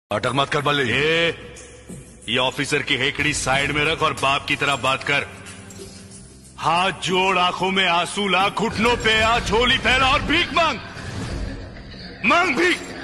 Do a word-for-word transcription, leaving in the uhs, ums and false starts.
अटक मत कर बल्ले। ए, ये ऑफिसर की हेकड़ी साइड में रख और बाप की तरह बात कर। हाथ जोड़, आंखों में आंसू ला, घुटनों पे आ, झोली फैला और भीख मांग। मांग भीख।